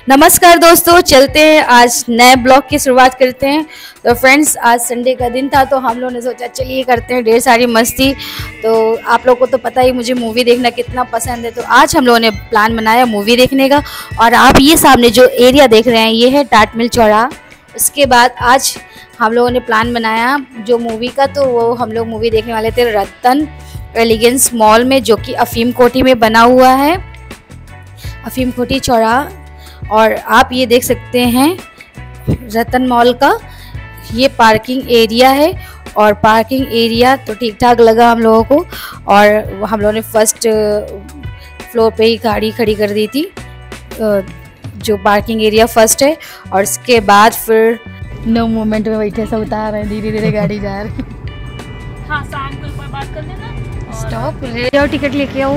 नमस्कार दोस्तों, चलते हैं आज नए ब्लॉग की शुरुआत करते हैं। तो फ्रेंड्स, आज संडे का दिन था तो हम लोगों ने सोचा चलिए करते हैं ढेर सारी मस्ती। तो आप लोगों को तो पता ही मुझे मूवी देखना कितना पसंद है, तो आज हम लोगों ने प्लान बनाया मूवी देखने का। और आप ये सामने जो एरिया देख रहे हैं ये है टाट मिल चौराहा। उसके बाद आज हम लोगों ने प्लान बनाया जो मूवी का, तो वो हम लोग मूवी देखने वाले थे रतन एलिगेंस मॉल में, जो कि अफीम कोठी में बना हुआ है, अफीम कोठी चौराहा। और आप ये देख सकते हैं रतन मॉल का ये पार्किंग एरिया है। और पार्किंग एरिया तो ठीक ठाक लगा हम लोगों को, और हम लोगों ने फर्स्ट फ्लोर पे ही गाड़ी खड़ी कर दी थी, जो पार्किंग एरिया फर्स्ट है। और इसके बाद फिर नो मोमेंट में बैठे सब उतार रहे हैं, धीरे धीरे गाड़ी जा रही है। हाँ, शाम को एक बार बात कर लेना। स्टॉप ले जाओ, टिकट लेके आओ।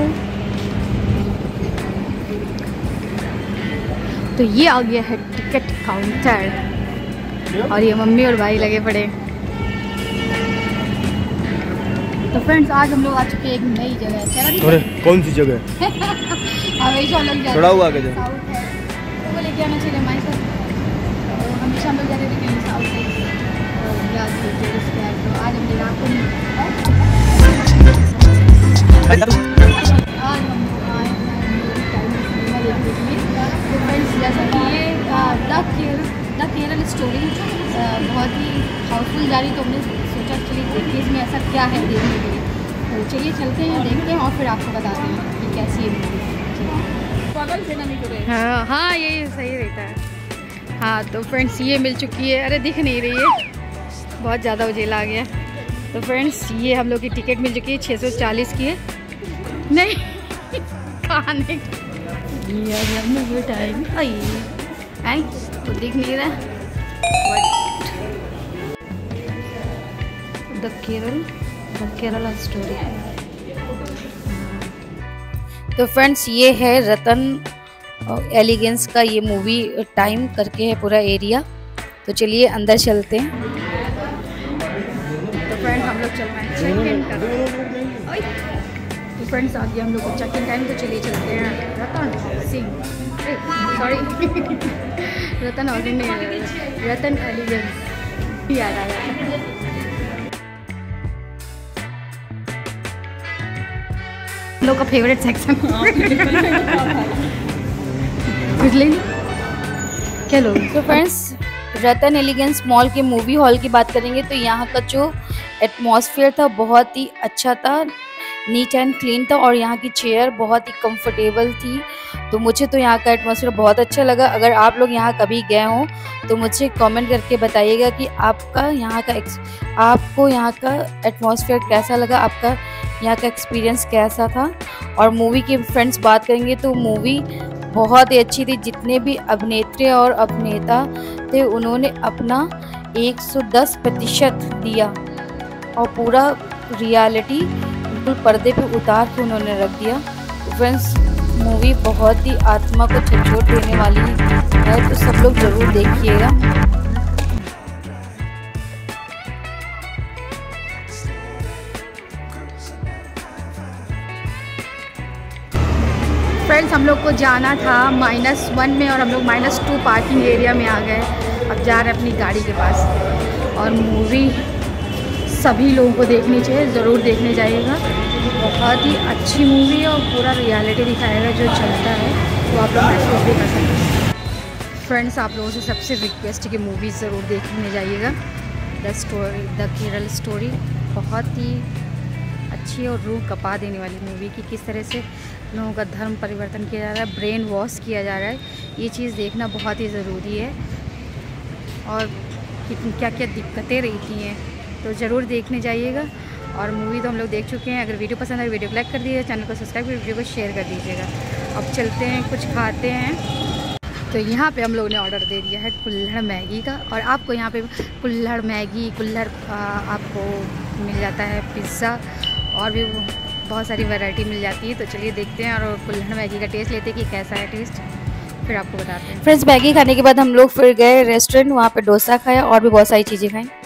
तो ये आ गया है टिकट काउंटर, और ये मम्मी और भाई लगे पड़े। तो फ्रेंड्स, आज हम लोग आ चुके हैं एक नई जगह। अरे कौन सी जगह? हमेशा लोग जाते थोड़ा हुआ क्या साउथ है, तो वो लेके आना चाहिए हमारे साथ। तो हमेशा हम लोग जाते थे कहीं साउथ है, तो याद कीजिए। तो आज हम लोग आपको जैसा कि ये द केरल स्टोरी बहुत ही हाउसफुल जा रही, तो हमने सोचा चलिए देखिए इसमें ऐसा क्या है देखने के लिए। तो चलिए चलते हैं, देखते हैं और फिर आपको बताते हैं कि कैसी है मूवी। हाँ हाँ, यही सही रहता है। हाँ तो फ्रेंड्स, ये मिल चुकी है। अरे दिख नहीं रही है, बहुत ज़्यादा उजेला आ गया। तो फ्रेंड्स, ये हम लोग की टिकट मिल चुकी है, 640 की है। नहीं खाने टाइम आई तो दिख नहीं रहा। The Kerala story. तो फ्रेंड्स, ये है रतन एलिगेंस का ये मूवी टाइम करके है पूरा एरिया। तो चलिए अंदर चलते हैं। तो फ्रेंड्स, हम लोग चल रहे हैं चेक इन करने। तो फ्रेंड्स, आ गया हम लोग को चेक इन टाइम। तो चलिए चलते हैं रतन रतन एलिगेंस याद आया। लोग का फेवरेट सेक्शन क्या लोग। तो फ्रेंड्स, रतन एलिगेंस मॉल के मूवी हॉल की बात करेंगे तो यहाँ का जो एटमॉस्फेयर था बहुत ही अच्छा था, नीट एंड क्लीन था, और यहाँ की चेयर बहुत ही कंफर्टेबल थी। तो मुझे तो यहाँ का एटमॉस्फेयर बहुत अच्छा लगा। अगर आप लोग यहाँ कभी गए हो तो मुझे कमेंट करके बताइएगा कि आपको यहाँ का एटमॉस्फेयर कैसा लगा, आपका यहाँ का एक्सपीरियंस कैसा था। और मूवी की फ्रेंड्स बात करेंगे तो मूवी बहुत ही अच्छी थी। जितने भी अभिनेत्री और अभिनेता थे उन्होंने अपना 110% दिया, और पूरा रियलिटी बिल्कुल पर्दे पे उतार के उन्होंने रख दिया। तो फ्रेंड्स, मूवी बहुत ही आत्मा को झकझोर देने वाली है, तो सब लोग ज़रूर देखिएगा। फ्रेंड्स, हम लोग को जाना था -1 में, और हम लोग -2 पार्किंग एरिया में आ गए। अब जा रहे हैं अपनी गाड़ी के पास। और मूवी सभी लोगों को देखनी चाहिए, ज़रूर देखने जाइएगा। बहुत ही अच्छी मूवी है और पूरा रियलिटी दिखाएगा जो चलता है, तो आप लोग महसूस भी कर सकते हैं। फ्रेंड्स, आप लोगों से सबसे रिक्वेस्ट की मूवी ज़रूर देखने जाइएगा। द केरल स्टोरी बहुत ही अच्छी और रूह कपा देने वाली मूवी की किस तरह से लोगों का धर्म परिवर्तन किया जा रहा है, ब्रेन वॉश किया जा रहा है। ये चीज़ देखना बहुत ही ज़रूरी है, और क्या क्या दिक्कतें रहती हैं, तो ज़रूर देखने जाइएगा। और मूवी तो हम लोग देख चुके हैं। अगर वीडियो पसंद आए वीडियो को लाइक कर दीजिए, चैनल को सब्सक्राइब कर वीडियो को शेयर कर दीजिएगा। अब चलते हैं, कुछ खाते हैं। तो यहाँ पे हम लोगों ने ऑर्डर दे दिया है कुल्हड़ मैगी का, और आपको यहाँ पे कुल्हड़ मैगी, कुल्हड़ आपको मिल जाता है, पिज़्ज़ा और भी बहुत सारी वैरायटी मिल जाती है। तो चलिए देखते हैं और कुल्हड़ मैगी का टेस्ट लेते हैं कि कैसा है टेस्ट, फिर आपको बताते हैं। फ्रेंड्स, मैगी खाने के बाद हम लोग फिर गए रेस्टोरेंट, वहाँ पे डोसा खाया और भी बहुत सारी चीज़ें खाई।